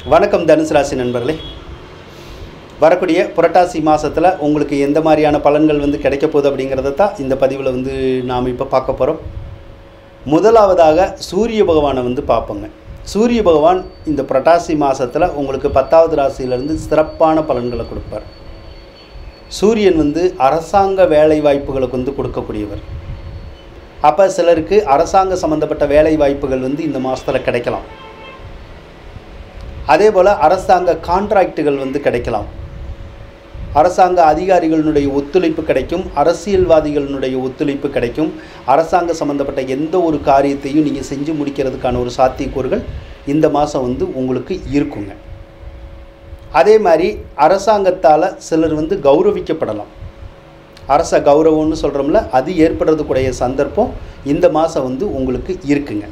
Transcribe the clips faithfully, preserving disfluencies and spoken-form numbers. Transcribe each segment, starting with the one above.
வணக்கம் தனுசு ராசி நண்பர்களே. வரக்கூடிய புரட்டாசி மாதத்தில் உங்களுக்கு எந்த மாதிரியான பலன்கள் வந்து கிடைக்க போகுது அப்படிங்கிறத தான் இந்த பதிவில் வந்து நாம் இப்போ பார்க்க போகிறோம். முதலாவதாக சூரிய பகவானை வந்து பார்ப்போங்க. சூரிய பகவான் இந்த புரட்டாசி மாதத்தில் உங்களுக்கு பத்தாவது ராசியிலேருந்து சிறப்பான பலன்களை கொடுப்பார். சூரியன் வந்து அரசாங்க வேலை வாய்ப்புகளுக்கு வந்து கொடுக்கக்கூடியவர். அப்போ சிலருக்கு அரசாங்க சம்மந்தப்பட்ட வேலை வாய்ப்புகள் வந்து இந்த மாதத்தில் கிடைக்கலாம். அதே போல் அரசாங்க கான்ட்ராக்டுகள் வந்து கிடைக்கலாம். அரசாங்க அதிகாரிகளினுடைய ஒத்துழைப்பு கிடைக்கும். அரசியல்வாதிகளினுடைய ஒத்துழைப்பு கிடைக்கும். அரசாங்க சம்மந்தப்பட்ட எந்த ஒரு காரியத்தையும் நீங்கள் செஞ்சு முடிக்கிறதுக்கான ஒரு சாத்தியக்கூறுகள் இந்த மாதம் வந்து உங்களுக்கு இருக்குங்க. அதே மாதிரி அரசாங்கத்தால் சிலர் வந்து கௌரவிக்கப்படலாம். அரச கௌரவம்னு சொல்கிறோம்ல, அது ஏற்படுறதுக்குடைய சந்தர்ப்பம் இந்த மாதம் வந்து உங்களுக்கு இருக்குங்க.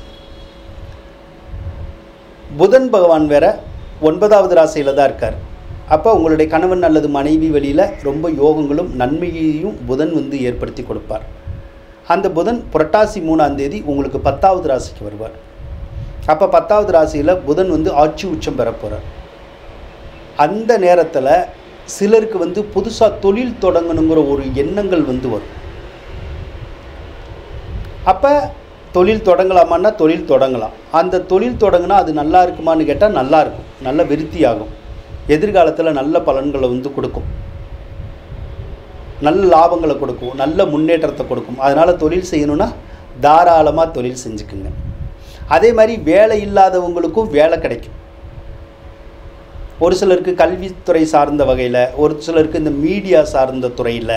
புதன் பகவான் வேற ஒன்பதாவது ராசியில் தான் இருக்கார். அப்போ உங்களுடைய கணவன் அல்லது மனைவி வழியில் ரொம்ப யோகங்களும் நன்மையையும் புதன் வந்து ஏற்படுத்தி கொடுப்பார். அந்த புதன் புரட்டாசி மூணாம் தேதி உங்களுக்கு பத்தாவது ராசிக்கு வருவார். அப்போ பத்தாவது ராசியில் புதன் வந்து ஆட்சி உச்சம் பெற போகிறார். அந்த நேரத்தில் சிலருக்கு வந்து புதுசாக தொழில் தொடங்கணுங்கிற ஒரு எண்ணங்கள் வந்து வரும். அப்போ தொழில் தொடங்கலாமான்னா தொழில் தொடங்கலாம். அந்த தொழில் தொடங்கினா அது நல்லா இருக்குமான்னு கேட்டால் நல்லா இருக்கும், நல்ல விருத்தியாகும், எதிர்காலத்தில் நல்ல பலன்களை வந்து கொடுக்கும், நல்ல லாபங்களை கொடுக்கும், நல்ல முன்னேற்றத்தை கொடுக்கும். அதனால் தொழில் செய்யணுன்னா தாராளமாக தொழில் செஞ்சுக்குங்க. அதே மாதிரி வேலை இல்லாதவங்களுக்கும் வேலை கிடைக்கும். ஒரு சிலருக்கு கல்வித்துறை சார்ந்த வகையில், ஒரு சிலருக்கு இந்த மீடியா சார்ந்த துறையில்,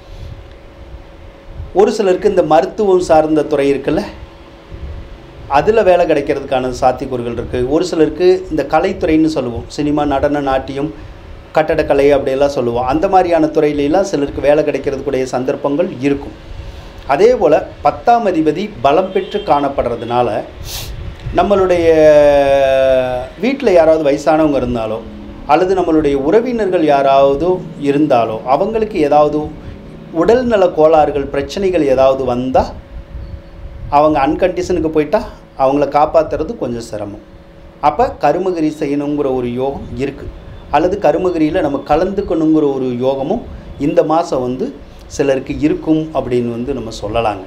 ஒரு சிலருக்கு இந்த மருத்துவம் சார்ந்த துறை இருக்குல்ல, அதில் வேலை கிடைக்கிறதுக்கான சாத்தியக்கூறுகள் இருக்குது. ஒரு சிலருக்கு இந்த கலைத்துறைன்னு சொல்லுவோம், சினிமா, நடன, நாட்டியம், கட்டடக்கலை அப்படியெல்லாம் சொல்லுவோம். அந்த மாதிரியான துறையிலெல்லாம் சிலருக்கு வேலை கிடைக்கிறதுக்குடைய சந்தர்ப்பங்கள் இருக்கும். அதே போல் பத்தாம் அதிபதி பலம் பெற்று காணப்படுறதுனால நம்மளுடைய வீட்டில் யாராவது வயசானவங்க இருந்தாலோ அல்லது நம்மளுடைய உறவினர்கள் யாராவது இருந்தாலோ அவங்களுக்கு ஏதாவது உடல்நல கோளாறுகள், பிரச்சனைகள் ஏதாவது வந்தால் அவங்க அன்கண்டிஷனுக்கு போயிட்டால் அவங்கள காப்பாற்றுறது கொஞ்சம் சிரமம். அப்போ கருமகிரி செய்யணுங்கிற ஒரு யோகம் இருக்குது, அல்லது கருமகிரியில் நம்ம கலந்துக்கணுங்கிற ஒரு யோகமும் இந்த மாதம் வந்து சிலருக்கு இருக்கும் அப்படின்னு வந்து நம்ம சொல்லலாங்க.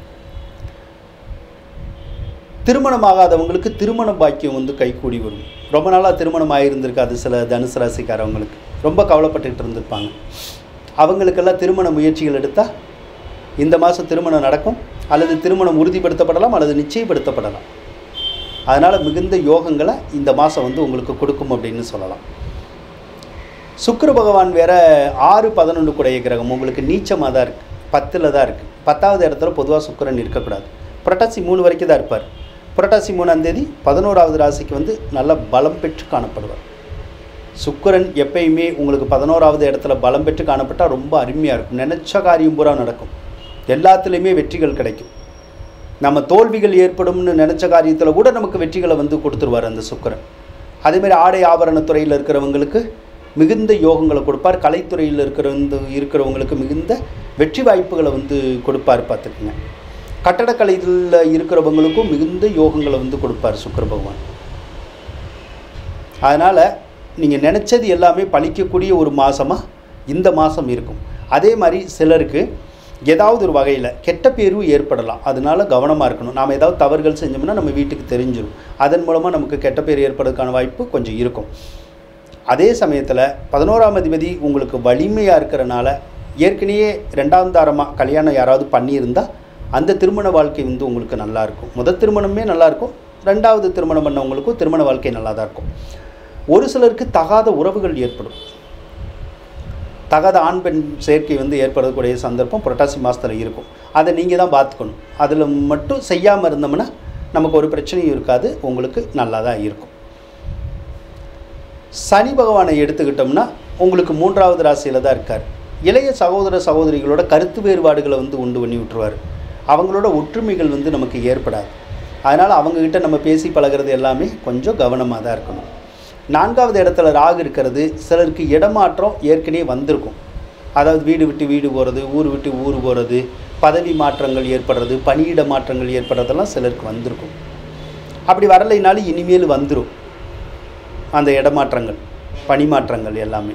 திருமணமாகாதவங்களுக்கு திருமண பாக்கியம் வந்து கைகூடி வரும். ரொம்ப நாளாக திருமணம் ஆகியிருந்திருக்காது சில தனுசு ராசிக்காரவங்களுக்கு, ரொம்ப கவலைப்பட்டுக்கிட்டு இருந்திருப்பாங்க. அவங்களுக்கெல்லாம் திருமண முயற்சிகள் எடுத்தால் இந்த மாதம் திருமணம் நடக்கும், அல்லது திருமணம் உறுதிப்படுத்தப்படலாம், அல்லது நிச்சயப்படுத்தப்படலாம். அதனால் மிகுந்த யோகங்களை இந்த மாதம் வந்து உங்களுக்கு கொடுக்கும் அப்படின்னு சொல்லலாம். சுக்கிர பகவான் வேற ஆறு பதினொன்று கூடிய கிரகம் உங்களுக்கு நீச்சமாக தான் இருக்குது, பத்தில் தான் இருக்குது. பத்தாவது இடத்துல பொதுவாக சுக்கிரன் இருக்கக்கூடாது. புரட்டாசி மூணு வரைக்கும் தான் இருப்பார். புரட்டாசி மூணாம் தேதி பதினோராவது ராசிக்கு வந்து நல்ல பலம் பெற்று காணப்படுவார். சுக்கிரன் எப்பயுமே உங்களுக்கு பதினோராவது இடத்துல பலம் பெற்று காணப்பட்டால் ரொம்ப அருமையாக இருக்கும். நினச்ச காரியம் பூரா நடக்கும், எல்லாத்துலேயுமே வெற்றிகள் கிடைக்கும். நம்ம தோல்விகள் ஏற்படும்னு நினச்ச காரியத்தில் கூட நமக்கு வெற்றிகளை வந்து கொடுத்துருவார் அந்த சுக்கிரன். அதேமாதிரி ஆடை ஆபரணத்துறையில் இருக்கிறவங்களுக்கு மிகுந்த யோகங்களை கொடுப்பார். கலைத்துறையில் இருக்கிற இருக்கிறவங்களுக்கு மிகுந்த வெற்றி வாய்ப்புகளை வந்து கொடுப்பார். பார்த்துக்குங்க. கட்டடக்கலையில் இருக்கிறவங்களுக்கும் மிகுந்த யோகங்களை வந்து கொடுப்பார் சுக்கிர பகவான். அதனால் நீங்கள் நினச்சது எல்லாமே பழிக்கக்கூடிய ஒரு மாதமாக இந்த மாதம் இருக்கும். அதே மாதிரி சிலருக்கு ஏதாவது ஒரு வகையில் கெட்ட பேரும் ஏற்படலாம். அதனால் கவனமாக இருக்கணும். நாம் ஏதாவது தவறுகள் செஞ்சோம்னா நம்ம வீட்டுக்கு தெரிஞ்சிடும். அதன் மூலமாக நமக்கு கெட்ட பேர் ஏற்படுறதுக்கான வாய்ப்பு கொஞ்சம் இருக்கும். அதே சமயத்தில் பதினோராம் அதிபதி உங்களுக்கு வலிமையாக இருக்கிறனால ஏற்கனவே ரெண்டாம் தாரமாக கல்யாணம் யாராவது பண்ணியிருந்தால் அந்த திருமண வாழ்க்கை வந்து உங்களுக்கு நல்லாயிருக்கும். முதல் திருமணமே நல்லாயிருக்கும், ரெண்டாவது திருமணம் பண்ணவங்களுக்கும் திருமண வாழ்க்கை நல்லா தான் இருக்கும். ஒரு சிலருக்கு தகாத உறவுகள் ஏற்படும். தகாத ஆண் பெண் சேர்க்கை வந்து ஏற்படக்கூடிய சந்தர்ப்பம் புரட்டாசி மாதத்தில் இருக்கும். அதை நீங்கள் தான் பார்த்துக்கணும். அதில் மட்டும் செய்யாமல் இருந்தோம்னா நமக்கு ஒரு பிரச்சனையும் இருக்காது, உங்களுக்கு நல்லா தான் இருக்கும். சனி பகவானை எடுத்துக்கிட்டோம்னா உங்களுக்கு மூன்றாவது ராசியில் தான் இருக்கார். இளைய சகோதர சகோதரிகளோட கருத்து வேறுபாடுகளை வந்து உண்டு பண்ணி விட்டுருவார். அவங்களோட ஒற்றுமைகள் வந்து நமக்கு ஏற்படாது. அதனால் அவங்கக்கிட்ட நம்ம பேசி பழகிறது எல்லாமே கொஞ்சம் கவனமாக தான் இருக்கணும். நான்காவது இடத்துல ராகு இருக்கிறது. சிலருக்கு இடமாற்றம் ஏற்கனவே வந்திருக்கும். அதாவது வீடு விட்டு வீடு போகிறது, ஊர் விட்டு ஊர் போகிறது, பதவி மாற்றங்கள் ஏற்படுறது, பணியிட மாற்றங்கள் ஏற்படுறதெல்லாம் சிலருக்கு வந்திருக்கும். அப்படி வரலைனாலும் இனிமேல் வந்துடும். அந்த இடமாற்றங்கள், பணிமாற்றங்கள் எல்லாமே.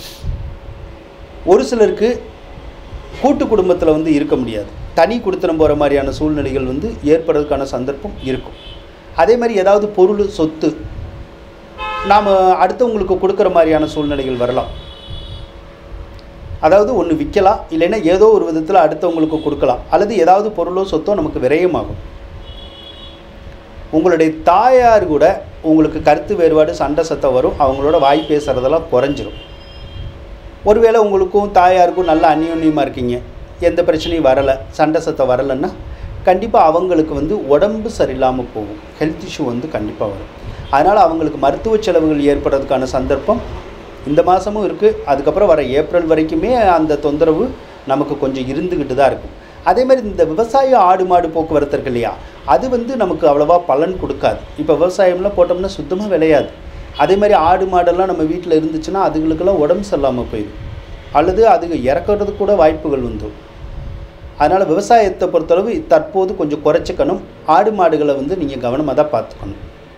ஒரு சிலருக்கு கூட்டு குடும்பத்தில் வந்து இருக்க முடியாது, தனி குடித்தனம் போகிற மாதிரியான சூழ்நிலைகள் வந்து ஏற்படுறதுக்கான சந்தர்ப்பம் இருக்கும். அதே மாதிரி ஏதாவது பொருள் சொத்து நாம் அடுத்தவங்களுக்கு கொடுக்குற மாதிரியான சூழ்நிலைகள் வரலாம். அதாவது ஒன்று விற்கலாம், இல்லைன்னா ஏதோ ஒரு விதத்தில் அடுத்தவங்களுக்கு கொடுக்கலாம், அல்லது ஏதாவது பொருளோ சொத்தோ நமக்கு விரயமாகும். உங்களுடைய தாயார் கூட உங்களுக்கு கருத்து வேறுபாடு, சண்டை சத்தம் வரும், அவங்களோட வாய் பேசுகிறதெல்லாம் குறைஞ்சிரும். ஒருவேளை உங்களுக்கும் தாயாருக்கும் நல்ல அந்யோன்யமாக இருக்கீங்க, எந்த பிரச்சனையும் வரலை, சண்டை சத்தம் வரலைன்னா கண்டிப்பாக அவங்களுக்கு வந்து உடம்பு சரியில்லாமல் போகும், ஹெல்த் இஷ்யூ வந்து கண்டிப்பாக வரும். அதனால் அவங்களுக்கு மருத்துவ செலவுகள் ஏற்படுறதுக்கான சந்தர்ப்பம் இந்த மாதமும் இருக்குது. அதுக்கப்புறம் வர ஏப்ரல் வரைக்குமே அந்த தொந்தரவு நமக்கு கொஞ்சம் இருந்துக்கிட்டு தான் இருக்கும். அதே மாதிரி இந்த விவசாய ஆடு மாடு போக்குவரத்து இருக்கு இல்லையா, அது வந்து நமக்கு அவ்வளோவா பலன் கொடுக்காது. இப்போ விவசாயம்லாம் போட்டோம்னா சுத்தமாக விளையாது. அதே மாதிரி ஆடு மாடெல்லாம் நம்ம வீட்டில் இருந்துச்சுன்னா அதுகளுக்கெல்லாம் உடம்பு சரியில்லாமல் போயிடும், அல்லது அது இறக்கிறதுக்கு கூட வாய்ப்புகள் வந்துடும். அதனால் விவசாயத்தை பொறுத்தளவு தற்போது கொஞ்சம் குறைச்சிக்கணும். ஆடு மாடுகளை வந்து நீங்கள் கவனமாக தான் பார்த்துக்கணும்.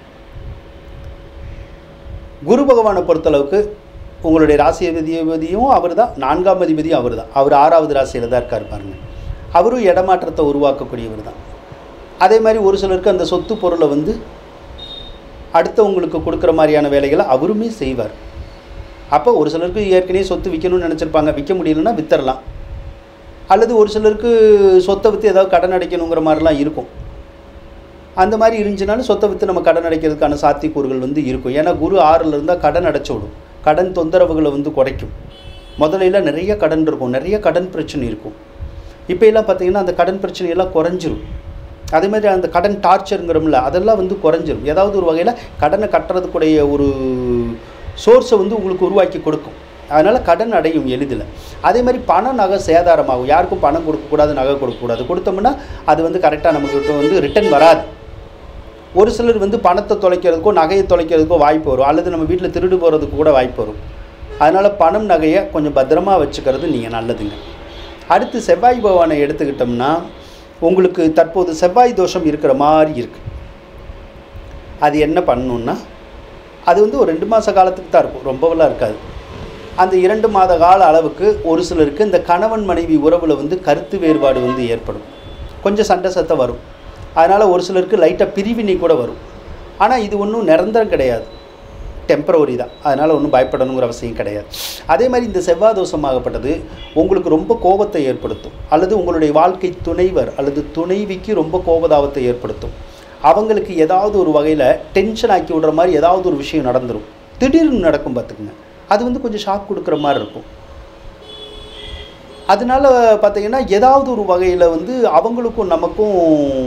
குரு பகவானை பொறுத்தளவுக்கு உங்களுடைய ராசி அதிபதியும் அவர் தான், நான்காம் அதிபதியும் அவர் தான். அவர் ஆறாவது ராசியில் தான் இருக்கார் பாருங்கள். அவரும் இடமாற்றத்தை உருவாக்கக்கூடியவர் தான். அதே மாதிரி ஒரு சிலருக்கு அந்த சொத்து பொருளை வந்து அடுத்தவங்களுக்கு கொடுக்குற மாதிரியான வேலைகளை அவருமே செய்வார். அப்போ ஒரு சிலருக்கு ஏற்கனவே சொத்து விற்கணும்னு நினச்சிருப்பாங்க, விற்க முடியலன்னா வித்தரலாம். அல்லது ஒரு சிலருக்கு சொத்தை விற்று ஏதாவது கடன் அடைக்கணுங்கிற மாதிரிலாம் இருக்கும். அந்த மாதிரி இருந்துச்சுனாலும் சொத்தை விற்று நம்ம கடன் அடைக்கிறதுக்கான சாத்தியக்கூறுகள் வந்து இருக்கும். ஏன்னா குரு ஆறில் இருந்தால் கடன் அடைச்சி விடும், கடன் தொந்தரவுகளை வந்து குறைக்கும். முதல்ல நிறைய கடன் இருக்கும், நிறைய கடன் பிரச்சனை இருக்கும். இப்போ எல்லாம் பார்த்திங்கன்னா அந்த கடன் பிரச்சனையெல்லாம் குறைஞ்சிரும். அதேமாதிரி அந்த கடன் டார்ச்சருங்கிறோம்ல, அதெல்லாம் வந்து குறைஞ்சிரும். ஏதாவது ஒரு வகையில் கடனை கட்டுறதுக்குடைய ஒரு சோர்ஸை வந்து உங்களுக்கு உருவாக்கி கொடுக்கும். அதனால் கடன் அடையும் எளிதில். அதே மாதிரி பணம் நகை சேதாரமாகும். யாருக்கும் பணம் கொடுக்கக்கூடாது, நகை கொடுக்கக்கூடாது. கொடுத்தோம்னா அது வந்து கரெக்டாக நம்மக்கிட்ட வந்து ரிட்டர்ன் வராது. ஒரு சிலர் வந்து பணத்தை தொலைக்கிறதுக்கோ நகையை தொலைக்கிறதுக்கோ வாய்ப்பு வரும், அல்லது நம்ம வீட்டில் திருடு போகிறதுக்கு கூட வாய்ப்பு வரும். அதனால் பணம் நகையை கொஞ்சம் பத்திரமாக வச்சுக்கிறது நீங்கள் நல்லதுங்க. அடுத்து செவ்வாய் பகவானை எடுத்துக்கிட்டோம்னா உங்களுக்கு தற்போது செவ்வாய் தோஷம் இருக்கிற மாதிரி இருக்குது. அது என்ன பண்ணணுன்னா, அது வந்து ஒரு ரெண்டு மாத காலத்துக்கு தான் இருக்கும், ரொம்பவெல்லாம் இருக்காது. அந்த இரண்டு மாத கால அளவுக்கு ஒரு சிலருக்கு இந்த கணவன் மனைவி உறவில் வந்து கருத்து வேறுபாடு வந்து ஏற்படும், கொஞ்சம் சண்டை சத்தம் வரும். அதனால் ஒரு சிலருக்கு லைட்டாக பிரிவினை கூட வரும். ஆனால் இது ஒன்றும் நிரந்தரம் கிடையாது, டெம்பரவரி தான். அதனால் ஒன்றும் பயப்படணுங்கிற அவசியம் கிடையாது. அதே மாதிரி இந்த செவ்வாய் தோஷமாகப்பட்டது உங்களுக்கு ரொம்ப கோபத்தை ஏற்படுத்தும், அல்லது உங்களுடைய வாழ்க்கை துணைவர் அல்லது துணைவிக்கு ரொம்ப கோபதாபத்தை ஏற்படுத்தும். அவங்களுக்கு ஏதாவது ஒரு வகையில் டென்ஷன் ஆக்கி விடுற மாதிரி ஏதாவது ஒரு விஷயம் நடந்துடும், திடீர்னு நடக்கும் பார்த்துக்குங்க. அது வந்து கொஞ்சம் ஷாக் கொடுக்குற மாதிரி இருக்கும். அதனால பார்த்திங்கன்னா ஏதாவது ஒரு வகையில் வந்து அவங்களுக்கும் நமக்கும்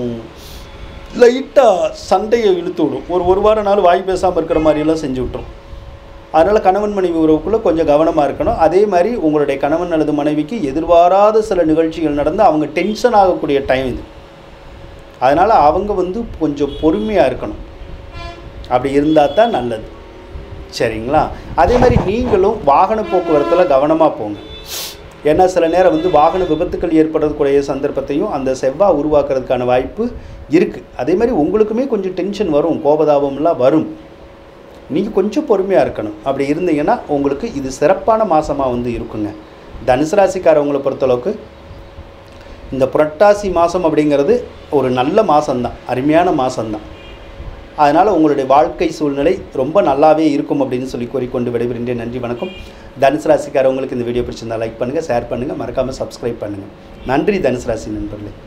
லைட்டாக சண்டையை இழுத்து விடும். ஒரு ஒரு வார நாள் வாய் பேசாமல் இருக்கிற மாதிரியெல்லாம் செஞ்சு விட்டுரும். அதனால் கணவன் மனைவி உறவுக்குள்ளே கொஞ்சம் கவனமாக இருக்கணும். அதே மாதிரி உங்களுடைய கணவன் அல்லது மனைவிக்கு எதிர்பாராத சில நிகழ்ச்சிகள் நடந்து அவங்க டென்ஷன் ஆகக்கூடிய டைம் இது. அதனால் அவங்க வந்து கொஞ்சம் பொறுமையாக இருக்கணும். அப்படி இருந்தால் தான் நல்லது, சரிங்களா? அதே மாதிரி நீங்களும் வாகன போக்குவரத்தில் கவனமாக போங்க. ஏன்னா சில நேரம் வந்து வாகன விபத்துக்கள் ஏற்படுறதுக்குரிய சந்தர்ப்பத்தையும் அந்த செவ்வாய் உருவாக்குறதுக்கான வாய்ப்பு இருக்குது. அதே மாதிரி உங்களுக்குமே கொஞ்சம் டென்ஷன் வரும், கோபதாபம்லாம் வரும். நீங்கள் கொஞ்சம் பொறுமையாக இருக்கணும். அப்படி இருந்தீங்கன்னா உங்களுக்கு இது சிறப்பான மாதமாக வந்து இருக்குங்க. தனுசு ராசிக்காரவங்களை பொறுத்தளவுக்கு இந்த புரட்டாசி மாதம் அப்படிங்கிறது ஒரு நல்ல மாதம்தான், அருமையான மாதம்தான். அதனால் உங்களுடைய வாழ்க்கை சூழ்நிலை ரொம்ப நல்லாவே இருக்கும் அப்படின்னு சொல்லி கூறிக்கொண்டு விடைபெறுகின்றேன். நன்றி, வணக்கம். தனுசு ராசிக்காரவங்களுக்கு இந்த வீடியோ பிடிச்சிருந்தால் லைக் பண்ணுங்கள், ஷேர் பண்ணுங்கள், மறக்காமல் சப்ஸ்கிரைப் பண்ணுங்கள். நன்றி தனுசு ராசி நண்பர்களே.